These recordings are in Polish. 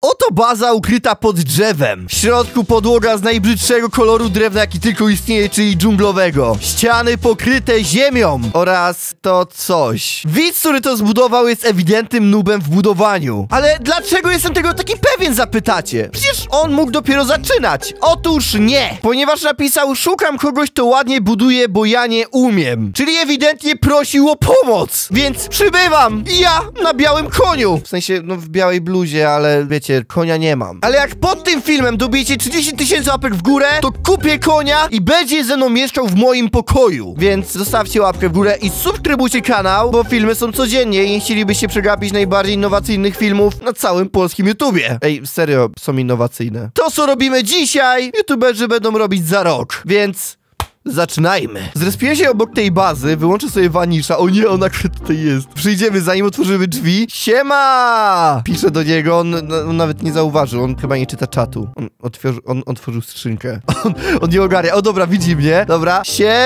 Oto baza ukryta pod drzewem. W środku podłoga z najbrzydszego koloru drewna, jaki tylko istnieje, czyli dżunglowego. Ściany pokryte ziemią oraz to coś. Widz, który to zbudował, jest ewidentnym noobem w budowaniu. Ale dlaczego jestem tego taki pewien, zapytacie? Przecież on mógł dopiero zaczynać. Otóż nie, ponieważ napisał: szukam kogoś, kto ładnie buduje, bo ja nie umiem. Czyli ewidentnie prosił o pomoc. Więc przybywam ja na białym koniu. W sensie, no w białej bluzie, ale wiecie, konia nie mam. Ale jak pod tym filmem dobijecie 30 000 łapek w górę, to kupię konia i będzie ze mną mieszkał w moim pokoju. Więc zostawcie łapkę w górę i subskrybujcie kanał, bo filmy są codziennie i nie chcielibyście przegapić najbardziej innowacyjnych filmów na całym polskim YouTubie. Ej, serio, są innowacyjne. To, co robimy dzisiaj, YouTuberzy będą robić za rok, więc zaczynajmy. Zrespiłem się obok tej bazy, wyłączę sobie Vanisha. O nie, on akurat tutaj jest. Przyjdziemy, zanim otworzymy drzwi. Siema! Piszę do niego, on nawet nie zauważył, on chyba nie czyta czatu. On otworzył skrzynkę. On nie ogarnia. O dobra, widzi mnie. Dobra.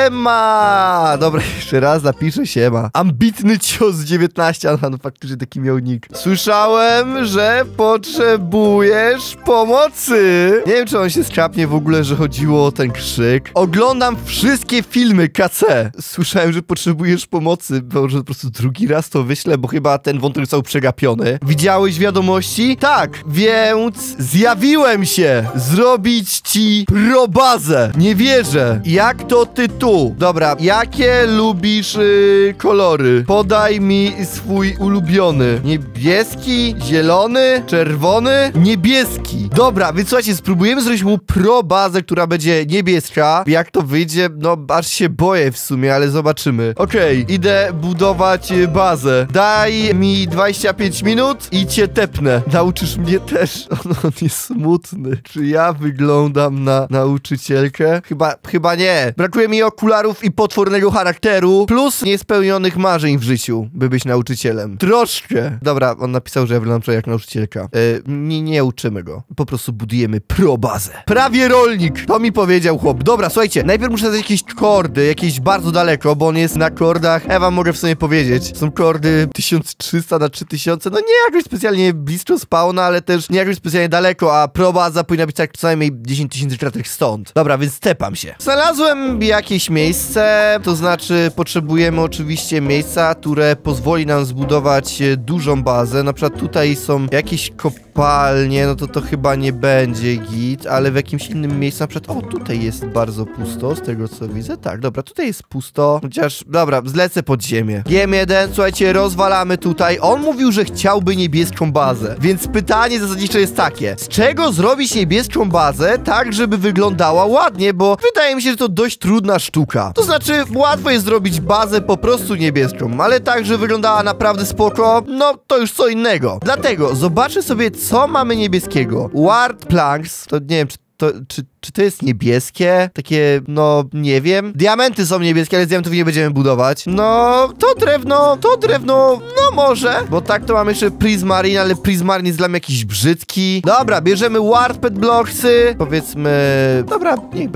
Siema! Dobra, jeszcze raz napiszę siema. Ambitny cios 19, a no faktycznie taki miał nick. Słyszałem, że potrzebujesz pomocy. Nie wiem, czy on się skrapnie w ogóle, że chodziło o ten krzyk. Oglądam wszystkie filmy KC. Słyszałem, że potrzebujesz pomocy. Może po prostu drugi raz to wyślę, bo chyba ten wątek został przegapiony. Widziałeś wiadomości? Tak, więc zjawiłem się zrobić ci probazę. Nie wierzę. Jak to tytuł? Dobra, jakie lubisz kolory? Podaj mi swój ulubiony. Niebieski, zielony, czerwony, niebieski. Dobra, więc słuchajcie, spróbujemy zrobić mu probazę, która będzie niebieska. Jak to wyjdzie? No, aż się boję w sumie, ale zobaczymy. Okej, idę budować bazę. Daj mi 25 minut i cię tepnę. Nauczysz mnie też. On jest smutny. Czy ja wyglądam na nauczycielkę? Chyba nie. Brakuje mi okularów i potwornego charakteru, plus niespełnionych marzeń w życiu, by być nauczycielem. Troszkę. Dobra, on napisał, że ja wyglądam jak nauczycielka. Nie uczymy go. Po prostu budujemy probazę. Prawie rolnik. To mi powiedział chłop. Dobra, słuchajcie, najpierw muszę dać jakieś kordy, jakieś bardzo daleko, bo on jest na kordach, ja wam mogę w sumie powiedzieć, są kordy 1300 na 3000, no nie jakoś specjalnie blisko spawna, ale też nie jakoś specjalnie daleko, a probaza powinna być tak co najmniej 10 000 kratek stąd. Dobra, więc tepam się. Znalazłem jakieś miejsce, to znaczy potrzebujemy oczywiście miejsca, które pozwoli nam zbudować dużą bazę, na przykład tutaj są jakieś kopalnie, no to chyba nie będzie git, ale w jakimś innym miejscu, na przykład, o tutaj jest bardzo pusto, z tego co widzę. Tak, dobra, tutaj jest pusto. Chociaż, dobra, zlecę pod ziemię. GM1, słuchajcie, rozwalamy tutaj. On mówił, że chciałby niebieską bazę. Więc pytanie zasadnicze jest takie. Z czego zrobić niebieską bazę tak, żeby wyglądała ładnie? Bo wydaje mi się, że to dość trudna sztuka. To znaczy, łatwo jest zrobić bazę po prostu niebieską, ale tak, że wyglądała naprawdę spoko, no to już co innego. Dlatego zobaczę sobie, co mamy niebieskiego. Ward Planks, to nie wiem, czy to jest niebieskie? Takie, no, nie wiem. Diamenty są niebieskie, ale z diamentów nie będziemy budować. No, to drewno, no może. Bo tak to mamy jeszcze Prismarine, ale Prismarine jest dla mnie jakiś brzydki. Dobra, bierzemy Warped Blocksy. Powiedzmy, dobra,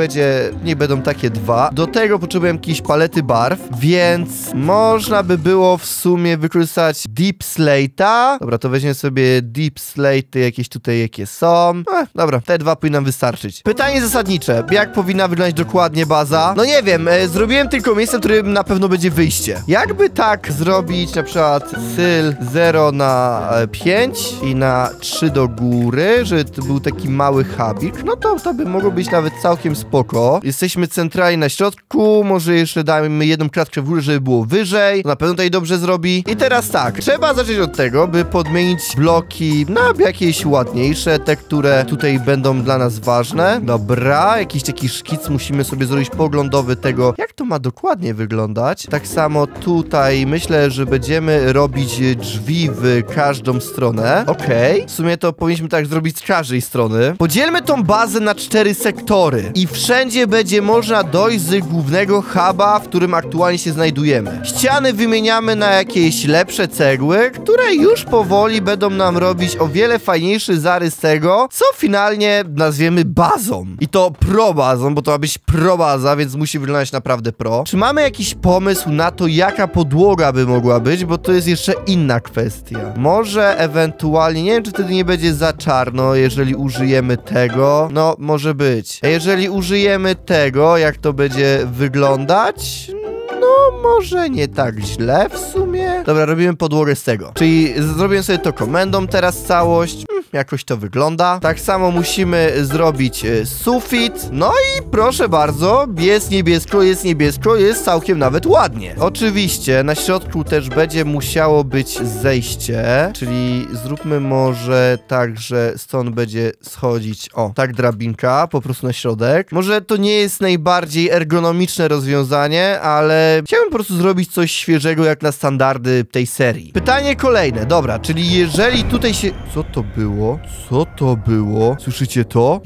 niech będą takie dwa. Do tego potrzebujemy jakieś palety barw, więc można by było w sumie wykorzystać Deep Slate'a. Dobra, to weźmiemy sobie Deep Slate, jakieś tutaj, jakie są. Dobra, te dwa powinny nam wystarczyć. Pytanie zasadnicze. Jak powinna wyglądać dokładnie baza? No nie wiem, zrobiłem tylko miejsce, w którym na pewno będzie wyjście. Jakby tak zrobić na przykład syl 0 na 5 i na 3 do góry, żeby to był taki mały hubik, no to by mogło być nawet całkiem spoko. Jesteśmy centralnie na środku, może jeszcze dajmy jedną kratkę w górę, żeby było wyżej. To na pewno tutaj dobrze zrobi. I teraz tak, trzeba zacząć od tego, by podmienić bloki na jakieś ładniejsze, te, które tutaj będą dla nas ważne. Dobra, jakiś taki szkic musimy sobie zrobić poglądowy tego, jak to ma dokładnie wyglądać. Tak samo tutaj myślę, że będziemy robić drzwi w każdą stronę. Okej. W sumie to powinniśmy tak zrobić z każdej strony. Podzielmy tą bazę na 4 sektory i wszędzie będzie można dojść z głównego huba, w którym aktualnie się znajdujemy. Ściany wymieniamy na jakieś lepsze cegły, które już powoli będą nam robić o wiele fajniejszy zarys tego, co finalnie nazwiemy bazą. I to pro-bazą, bo to ma być pro-baza, więc musi wyglądać naprawdę pro. Czy mamy jakiś pomysł na to, jaka podłoga by mogła być? Bo to jest jeszcze inna kwestia. Może ewentualnie, nie wiem, czy wtedy nie będzie za czarno, jeżeli użyjemy tego. No, może być. A jeżeli użyjemy tego, jak to będzie wyglądać? No, może nie tak źle w sumie. Dobra, robimy podłogę z tego. Czyli zrobię sobie to komendą teraz całość. Jakoś to wygląda. Tak samo musimy zrobić sufit. No i proszę bardzo, jest niebiesko, jest całkiem nawet ładnie. Oczywiście na środku też będzie musiało być zejście, czyli zróbmy może tak, że stąd będzie schodzić, o, tak drabinka, po prostu na środek. Może to nie jest najbardziej ergonomiczne rozwiązanie, ale chciałbym po prostu zrobić coś świeżego jak na standardy tej serii. Pytanie kolejne, dobra, czyli jeżeli tutaj się... Co to było? Co to było? Słyszycie to?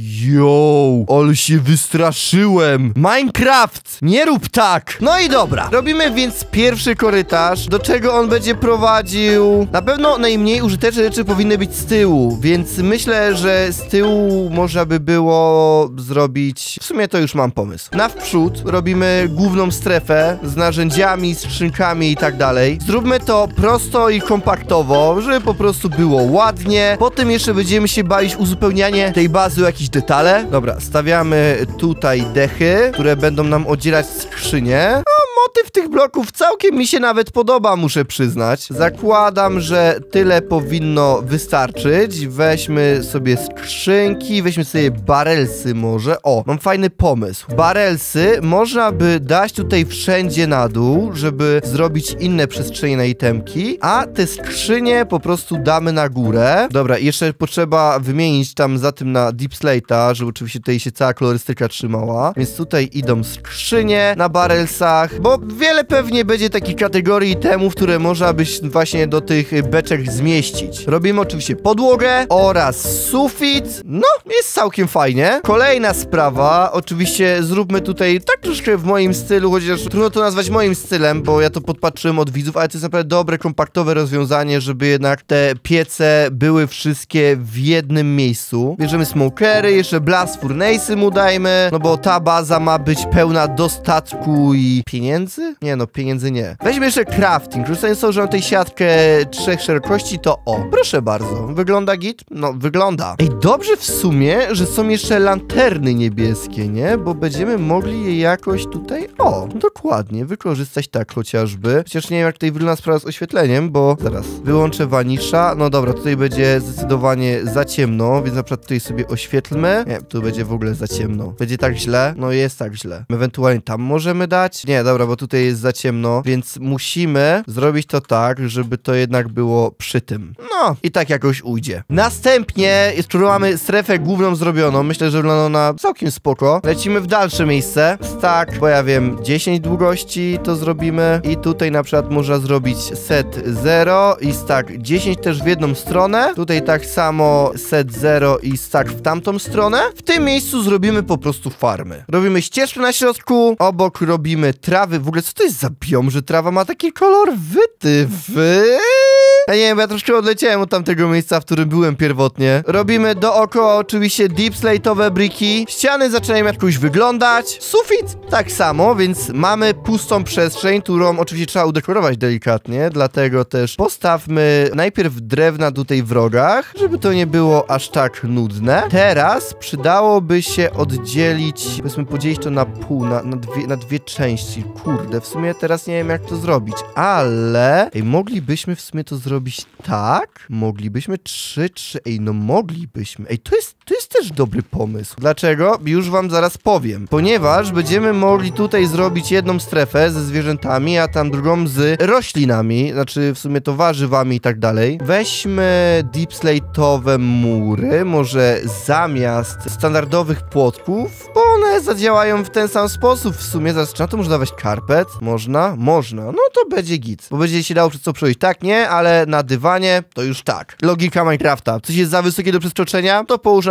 Yo, ale się wystraszyłem. Minecraft, nie rób tak. No i dobra, robimy więc pierwszy korytarz, do czego on będzie prowadził. Na pewno najmniej użyteczne rzeczy powinny być z tyłu, więc myślę, że z tyłu można by było zrobić... W sumie to już mam pomysł. Na wprzód robimy główną strefę z narzędziami, skrzynkami i tak dalej. Zróbmy to prosto i kompaktowo, żeby po prostu było ładnie. Potem jeszcze będziemy się bawić uzupełnianie tej bazy o jakieś detale. Dobra, stawiamy tutaj dechy, które będą nam oddzielać skrzynię. Motyw tych bloków całkiem mi się nawet podoba, muszę przyznać. Zakładam, że tyle powinno wystarczyć. Weźmy sobie skrzynki, weźmy sobie barelsy może. O, mam fajny pomysł. Barelsy można by dać tutaj wszędzie na dół, żeby zrobić inne przestrzenie na itemki, a te skrzynie po prostu damy na górę. Dobra, i jeszcze potrzeba wymienić tam za tym na Deep Slate'a, żeby oczywiście tutaj się cała kolorystyka trzymała. Więc tutaj idą skrzynie na barelsach, bo wiele pewnie będzie takich kategorii itemów, które można by właśnie do tych beczek zmieścić. Robimy oczywiście podłogę oraz sufit. No, jest całkiem fajnie. Kolejna sprawa, oczywiście zróbmy tutaj tak troszkę w moim stylu, chociaż trudno to nazwać moim stylem, bo ja to podpatrzyłem od widzów, ale to jest naprawdę dobre, kompaktowe rozwiązanie, żeby jednak te piece były wszystkie w jednym miejscu. Bierzemy smokery, jeszcze blast furnace'y mu dajmy, no bo ta baza ma być pełna dostatku i pieniędzy? Nie no, pieniędzy nie. Weźmy jeszcze crafting. Korzystając z tego, że mam tej siatkę 3 szerokości, to o, proszę bardzo. Wygląda git? No, wygląda. Ej, dobrze w sumie, że są jeszcze lanterny niebieskie, nie? Bo będziemy mogli je jakoś tutaj, o, dokładnie, wykorzystać tak chociażby. Chociaż nie wiem, jak tutaj wygląda sprawa z oświetleniem, bo zaraz, wyłączę vanisha. No dobra, tutaj będzie zdecydowanie za ciemno, więc na przykład tutaj sobie oświetlmy. Nie, tu będzie w ogóle za ciemno. Będzie tak źle? No jest tak źle. Ewentualnie tam możemy dać? Nie, dobra, bo tutaj jest za ciemno, więc musimy zrobić to tak, żeby to jednak było przy tym. No, i tak jakoś ujdzie. Następnie, skoro mamy strefę główną zrobioną, myślę, że wygląda ona całkiem spoko. Lecimy w dalsze miejsce. Stack, bo ja wiem, 10 długości to zrobimy i tutaj na przykład można zrobić set 0 i stack 10 też w jedną stronę. Tutaj tak samo set 0 i stack w tamtą stronę. W tym miejscu zrobimy po prostu farmy. Robimy ścieżkę na środku, obok robimy trawy. W ogóle co to jest za biom, że trawa ma taki kolor wytywy? Ja nie wiem, bo ja troszkę odleciałem od tamtego miejsca, w którym byłem pierwotnie. Robimy dookoła oczywiście deep slate'owe briki. Ściany zaczynają jakoś wyglądać. Sufit tak samo, więc mamy pustą przestrzeń, którą oczywiście trzeba udekorować delikatnie. Dlatego też postawmy najpierw drewna tutaj w rogach, żeby to nie było aż tak nudne. Teraz przydałoby się oddzielić, powiedzmy podzielić to na pół, na dwie części. Kurde, w sumie teraz nie wiem jak to zrobić, ale moglibyśmy w sumie to zrobić tak, moglibyśmy 3, no moglibyśmy. To jest też dobry pomysł. Dlaczego? Już wam zaraz powiem. Ponieważ będziemy mogli tutaj zrobić jedną strefę ze zwierzętami, a tam drugą z roślinami, znaczy w sumie to warzywami i tak dalej. Weźmy deep slate'owe mury, może zamiast standardowych płotków, bo one zadziałają w ten sam sposób w sumie. Zaraz, czy na to można dawać karpet? Można? Można. No to będzie git, bo będzie się dało przez co przejść. Tak, nie, ale na dywanie to już tak. Logika Minecrafta. Coś jest za wysokie do przeskoczenia, to połóż na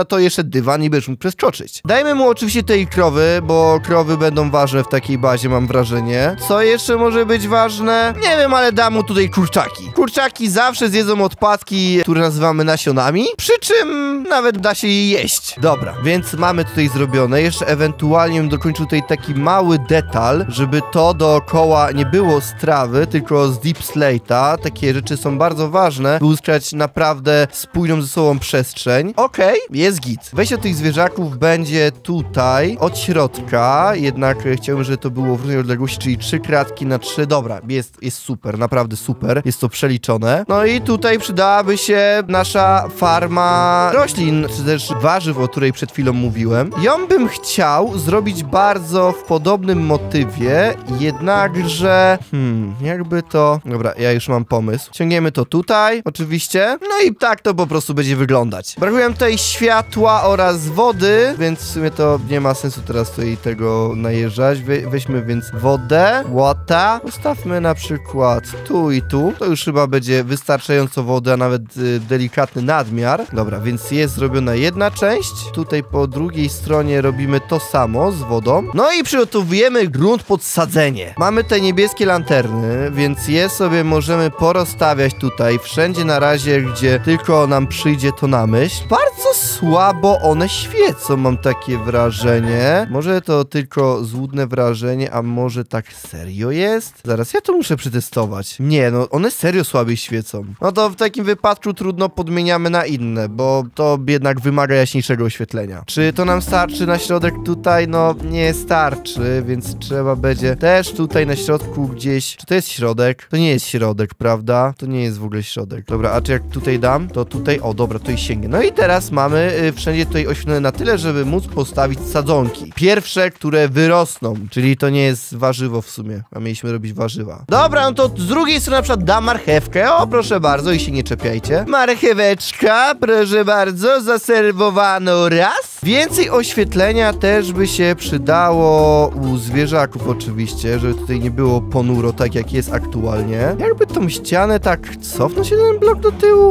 to jeszcze dywan i będziesz mógł przeskoczyć. Dajmy mu oczywiście tej krowy, bo krowy będą ważne w takiej bazie, mam wrażenie. Co jeszcze może być ważne? Nie wiem, ale dam mu tutaj kurczaki. Kurczaki zawsze zjedzą odpadki, które nazywamy nasionami, przy czym nawet da się je jeść. Dobra, więc mamy tutaj zrobione. Jeszcze ewentualnie bym dokończył tutaj taki mały detal, żeby to dookoła nie było z trawy, tylko z deep slate'a. Takie rzeczy są bardzo ważne, by uzyskać naprawdę spójną ze sobą przestrzeń. Okej, jest git. Wejście do tych zwierzaków będzie tutaj, od środka, jednak chciałbym, żeby to było w różnej odległości, czyli 3 kratki na 3. Dobra, jest super, naprawdę super. Jest to przeliczone. No i tutaj przydałaby się nasza farma roślin, czy też warzyw, o której przed chwilą mówiłem. Ją bym chciał zrobić bardzo w podobnym motywie, jednakże... jakby to... Dobra, ja już mam pomysł. Ciągniemy to tutaj, oczywiście. No i tak to po prostu będzie wyglądać. Brakuje tutaj światła oraz wody, więc w sumie to nie ma sensu teraz tutaj tego najeżdżać. Weźmy więc wodę, water. Postawmy na przykład tu i tu. To już chyba będzie wystarczająco wody, a nawet delikatny nadmiar. Dobra, więc jest zrobiona jedna część. Tutaj po drugiej stronie robimy to samo z wodą. No i przygotowujemy grunt pod sadzenie. Mamy te niebieskie lanterny, więc je sobie możemy porozstawiać tutaj, wszędzie na razie, gdzie tylko nam przyjdzie to na myśl. Bardzo słabo one świecą, mam takie wrażenie. Może to tylko złudne wrażenie, a może tak serio jest? Zaraz, ja to muszę przetestować. Nie, no one serio słabiej świecą. No to w takim wypadku trudno podmieniamy na inne, bo to jednak wymaga jaśniejszego oświetlenia. Czy to nam starczy na środek tutaj? No nie starczy, więc trzeba będzie też tutaj na środku gdzieś... Czy to jest środek? To nie jest środek, prawda? To nie jest w ogóle środek. Dobra, a czy jak tutaj dam, to tutaj... O, dobra, to i sięgnie. No i teraz mamy wszędzie tutaj oświetlone na tyle, żeby móc postawić sadzonki. Pierwsze, które wyrosną, czyli to nie jest warzywo w sumie, a mieliśmy robić warzywa. Dobra, no to z drugiej strony na przykład dam marchewkę. O, proszę bardzo, i się nie czepiajcie. Marcheweczka, proszę bardzo, zaserwowano raz. Więcej oświetlenia też by się przydało u zwierzaków oczywiście, żeby tutaj nie było ponuro, tak jak jest aktualnie. Jakby tą ścianę tak cofnąć jeden blok do tyłu?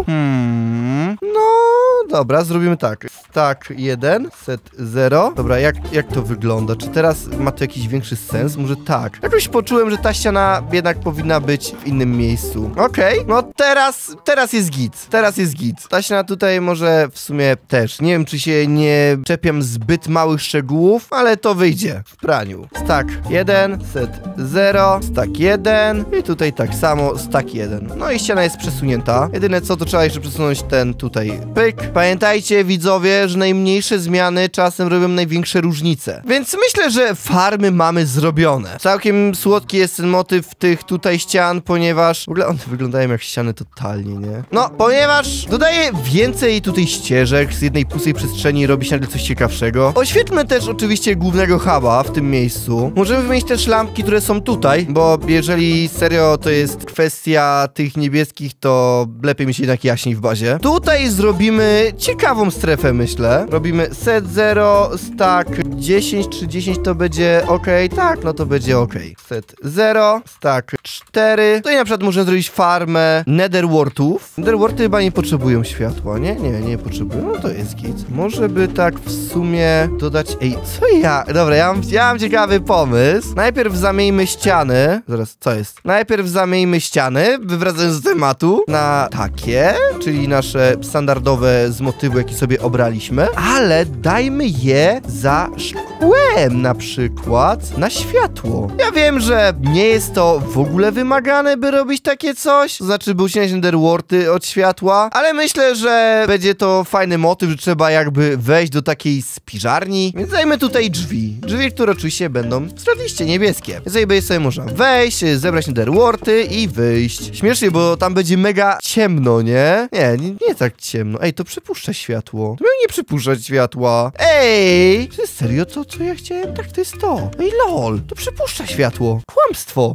No, dobra, zrobimy tak. Stack 1, set 0. Dobra, jak to wygląda? Czy teraz ma to jakiś większy sens? Może tak. Jakoś poczułem, że ta ściana jednak powinna być w innym miejscu. Okej, no teraz jest git. Teraz jest git. Ta ściana tutaj może w sumie też. Nie wiem, czy się nie czepiam zbyt małych szczegółów, ale to wyjdzie w praniu. Stack 1, set 0, stack 1 i tutaj tak samo, stack 1. No i ściana jest przesunięta. Jedyne co, to trzeba jeszcze przesunąć ten tutaj pyk. Pamiętajcie, widzowie, że najmniejsze zmiany czasem robią największe różnice. Więc myślę, że farmy mamy zrobione. Całkiem słodki jest ten motyw tych tutaj ścian, ponieważ w ogóle one wyglądają jak ściany totalnie, nie? No, ponieważ dodaje więcej tutaj ścieżek z jednej pustej przestrzeni i robi się nagle coś ciekawszego. Oświetlmy też oczywiście głównego huba w tym miejscu. Możemy wymienić też lampki, które są tutaj, bo jeżeli serio to jest kwestia tych niebieskich, to lepiej mi się jednak jaśniej w bazie. Tutaj zrobimy ciekawą strefę, myślę. Robimy set 0, stack 10, czy 10 to będzie ok? Tak, no to będzie ok. Set 0, stack 4. Tutaj na przykład możemy zrobić farmę netherwortów. Netherworty chyba nie potrzebują światła, nie? Nie potrzebują. No to jest git. Może by tak w sumie dodać... Ej, co ja... Dobra, ja mam ciekawy pomysł. Najpierw zamieńmy ściany. Zaraz, co jest? Najpierw zamieńmy ściany, wywracając z tematu, na takie, czyli nasze standardowe z motywu, jaki sobie obraliśmy, ale dajmy je za szkłem na przykład na światło. Ja wiem, że nie jest to w ogóle wymagane, by robić takie coś, to znaczy by ucinać netherworty od światła, ale myślę, że będzie to fajny motyw, że trzeba jakby wejść do takiej spiżarni, więc dajmy tutaj drzwi, które oczywiście będą oczywiście niebieskie. Więc sobie można wejść, zebrać netherworty i wyjść. Śmiesznie, bo tam będzie mega ciemno, nie? Nie tak ciemno. Ej, to przypuszcza światło. To miał nie przypuszczać światła. Ej! To jest serio to, co ja chciałem? Tak, to jest to. Ej, lol. To przypuszcza światło. Kłamstwo. Okłamali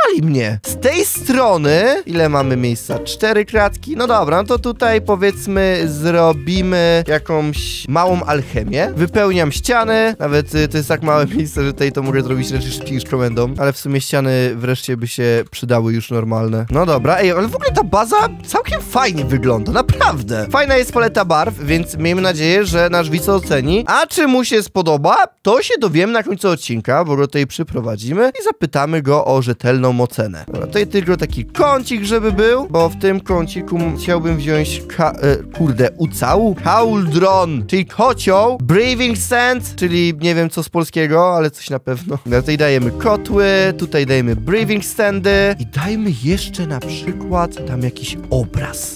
wali mnie. Z tej strony, ile mamy miejsca? 4 kratki? No dobra, no to tutaj powiedzmy zrobimy jakąś małą alchemię. Wypełniam ściany, nawet to jest tak małe miejsce, że tutaj to mogę zrobić rzeczy szybciej niż komendą, ale w sumie ściany wreszcie by się przydały już normalne. No dobra, ej, ale w ogóle ta baza całkiem fajnie wygląda, naprawdę. Fajna jest paleta barw, więc miejmy nadzieję, że nasz widz oceni. A czy mu się spodoba, to się dowiemy na końcu odcinka, bo go tutaj przyprowadzimy i zapytamy go o rzetelną ocenę. Dobra, tutaj tylko taki kącik, żeby był, bo w tym kąciku chciałbym wziąć ucału? Cauldron, czyli kocioł, breathing sand, czyli nie wiem co z polskiego, ale coś na pewno. Tutaj dajemy kotły, tutaj dajemy breathing standy i dajmy jeszcze na przykład tam jakiś obraz.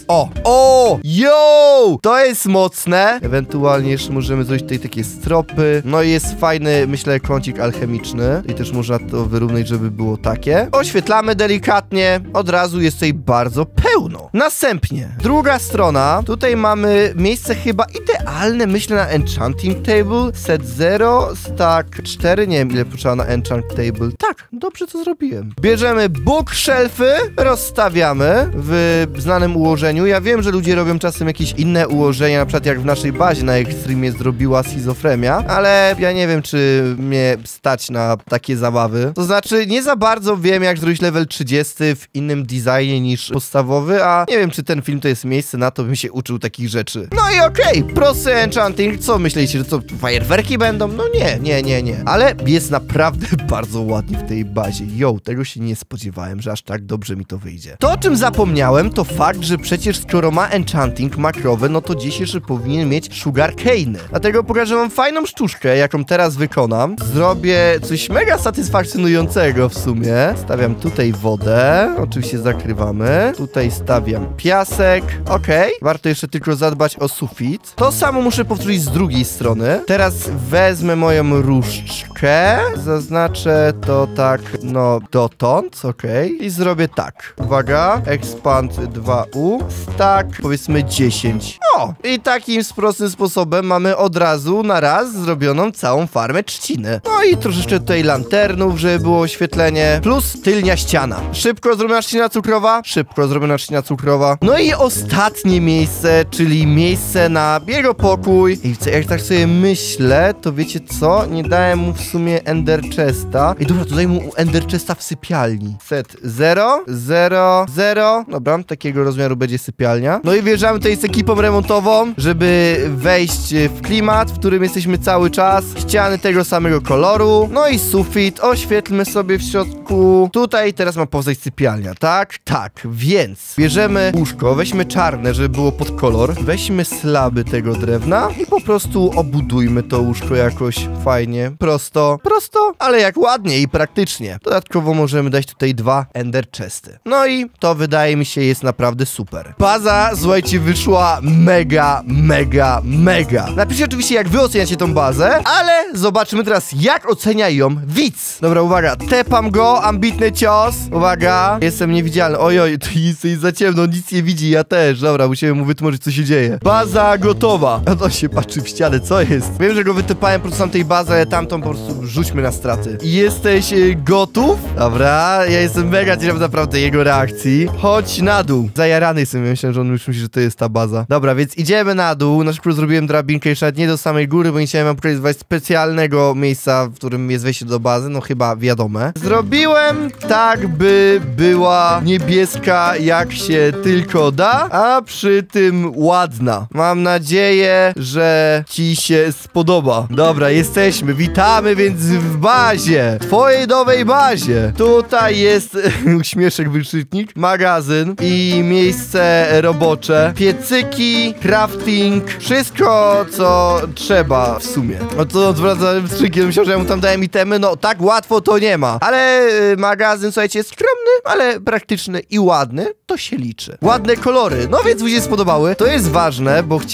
O, yo! To jest mocne. Ewentualnie jeszcze możemy zrobić tutaj takie stropy. No i jest fajny, myślę, kącik alchemiczny. I też można to wyrównać, żeby było takie. Oświetlamy delikatnie. Od razu jest tutaj bardzo pełno. Następnie, druga strona. Tutaj mamy miejsce chyba idealne, myślę, na enchanting table. Set 0, stack 4. Nie wiem, ile potrzeba na enchant table. Tak, dobrze to zrobiłem. Bierzemy bookshelfy, rozstawiamy w znanym ułożeniu. Ja wiem, że ludzie robią czasem jakieś inne ułożenia, na przykład jak w naszej bazie na Extremie zrobiła schizofrenia, ale ja nie wiem, czy mnie stać na takie zabawy. To znaczy, nie za bardzo wiem, jak zrobić level 30 w innym designie niż podstawowy, a nie wiem, czy ten film to jest miejsce na to, bym się uczył takich rzeczy. No i okej, prosty enchanting. Co myślicie, że co, fajerwerki będą? No nie. Ale jest naprawdę bardzo ładnie w tej bazie. Yo, tego się nie spodziewałem, że aż tak dobrze mi to wyjdzie. To, o czym zapomniałem, to fakt, że przecież skoro ma enchanting makrowy, no to gdzieś jeszcze powinien mieć sugarcane'y. Dlatego pokażę wam fajną sztuczkę, jaką teraz wykonam. Zrobię coś mega satysfakcjonującego w sumie. Stawiam tutaj wodę. Oczywiście zakrywamy. Tutaj stawiam piasek. Okej. Warto jeszcze tylko zadbać o sufit. To samo muszę powtórzyć z drugiej strony. Teraz wezmę moją różdżkę. Zaznaczę to tak, no, dotąd. Okej. I zrobię tak. Uwaga. Expand 2U. Stack, powiedzmy 10. O! I takim prostym sposobem mamy od razu na raz zrobioną całą farmę trzciny. No i troszeczkę tutaj lanternów, żeby było oświetlenie. Plus tylnia ściana. Szybko zrobiona trzcina cukrowa. Szybko zrobiona trzcina cukrowa. No i ostatnie miejsce, czyli miejsce na jego pokój. I jak tak sobie myślę, to wiecie co? Nie dałem mu w sumie ender chesta. I dobra, to daj mu ender chesta w sypialni. Set 0, 0, 0. Dobra, takiego rozmiaru będzie sypialnia. No i wjeżdżamy tutaj z ekipą remontową, żeby wejść w klimat, w którym jesteśmy cały czas. Ściany tego samego koloru. No i sufit. Oświetlmy sobie w środku. Tutaj teraz ma powstać sypialnia, tak? Tak, więc bierzemy łóżko, weźmy czarne, żeby było pod kolor. Weźmy slaby tego drewna i po prostu obudujmy to łóżko jakoś fajnie. Prosto, ale jak ładnie i praktycznie. Dodatkowo możemy dać tutaj 2 ender chesty. No i to wydaje mi się jest naprawdę super. Baza, słuchajcie, wyszła mega. Napiszcie oczywiście, jak wy oceniacie tą bazę, ale zobaczymy teraz, jak ocenia ją widz. Dobra, uwaga, tepam go, ambitny cios. Uwaga, jestem niewidzialny. Ojoj, to jest za ciemno, nic nie widzi, ja też. Dobra, musimy mu wytłumaczyć, co się dzieje. Baza gotowa. A to się patrzy w ścianę, co jest? Wiem, że go wytypałem po prostu tamtej bazy, ale tamtą po prostu rzućmy na straty. Jesteś gotów? Dobra, ja jestem mega ciekaw naprawdę jego reakcji. Chodź na dół. Zajarany jestem, ja myślałem, że on już myśli, że to jest ta baza. Dobra, więc idziemy na dół. Na szybko zrobiłem drabinkę jeszcze nie do samej góry, bo nie chciałem wam pokazywać specjalnego miejsca, w którym jest wejście do bazy, no chyba wiadome. Zrobiłem tak, by była niebieska jak się tylko da, a przy tym ładna. Mam nadzieję, że ci się spodoba. Dobra, jesteśmy. Witamy więc w bazie. Twojej nowej bazie. Tutaj jest uśmieszek, wykrzyknik, magazyn i miejsce robocze, piecyki, crafting, wszystko co trzeba w sumie. No to odwracam wstrzykiem, myślałem, że ja mu tam dałem itemy, no tak łatwo to nie ma. Ale magazyn, słuchajcie, jest skromny, ale praktyczny i ładny, to się liczy. Ładne kolory, no więc mi się spodobały. To jest ważne, bo chciałem, żeby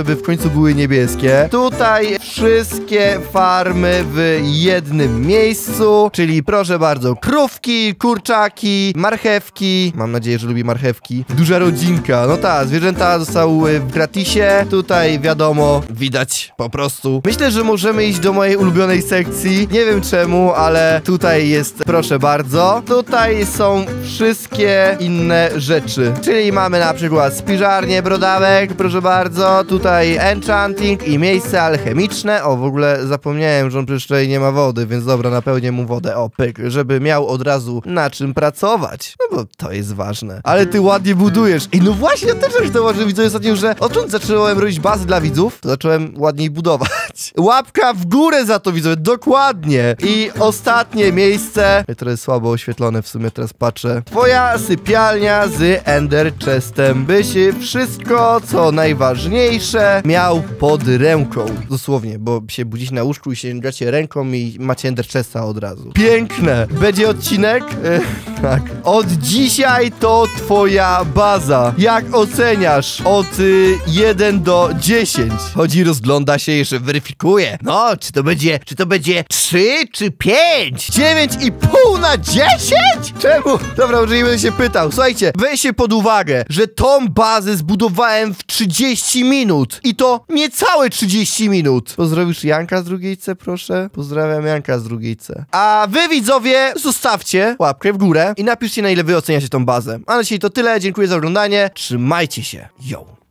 żeby w końcu były niebieskie. Tutaj wszystkie farmy w jednym miejscu, czyli proszę bardzo, krówki, kurczaki, marchewki. Mam nadzieję, że lubi marchewki. Duża rodzinka. No tak, zwierzęta zostały w gratisie. Tutaj wiadomo, widać po prostu. Myślę, że możemy iść do mojej ulubionej sekcji. Nie wiem czemu, ale tutaj jest, proszę bardzo. Tutaj są wszystkie inne rzeczy. Czyli mamy na przykład spiżarnię brodawek, proszę bardzo. Tutaj enchanting i miejsce alchemiczne. O, w ogóle zapomniałem, że on przecież tutaj nie ma wody, więc dobra, napełnię mu wodę. O, pyk, żeby miał od razu na czym pracować. No bo to jest ważne. Ale ty ładnie budujesz. I no właśnie, ja też to może widzę ostatnio, że odkąd zacząłem robić bazy dla widzów, to zacząłem ładniej budować. Łapka w górę za to, widzowie, dokładnie. I ostatnie miejsce. To jest słabo oświetlone, w sumie teraz patrzę. Twoja sypialnia z Ender Chestem. Byś wszystko, co najważniejsze, miał pod ręką. Dosłownie, bo się budzić na łóżku i się gracie ręką i macie Ender Chesta od razu. Piękne. Będzie odcinek? Tak. Od dzisiaj to twoja baza. Jak oceniasz? Od 1 do 10. Chodzi, rozgląda się, jeszcze weryfikuje. No, czy to będzie 3 czy 5? 9,5 na 10? Czemu? Dobra, może nie będę się pytał. Słuchajcie, weźcie pod uwagę, że tą bazę zbudowałem w 30 minut. I to niecałe 30 minut. Pozdrowisz Janka z drugiej C, proszę? Pozdrawiam Janka z drugiej C. A wy, widzowie, zostawcie łapkę w górę i napiszcie, na ile wy oceniacie tą bazę. A na dzisiaj to tyle. Dziękuję za oglądanie. Trzymajcie się. Yo!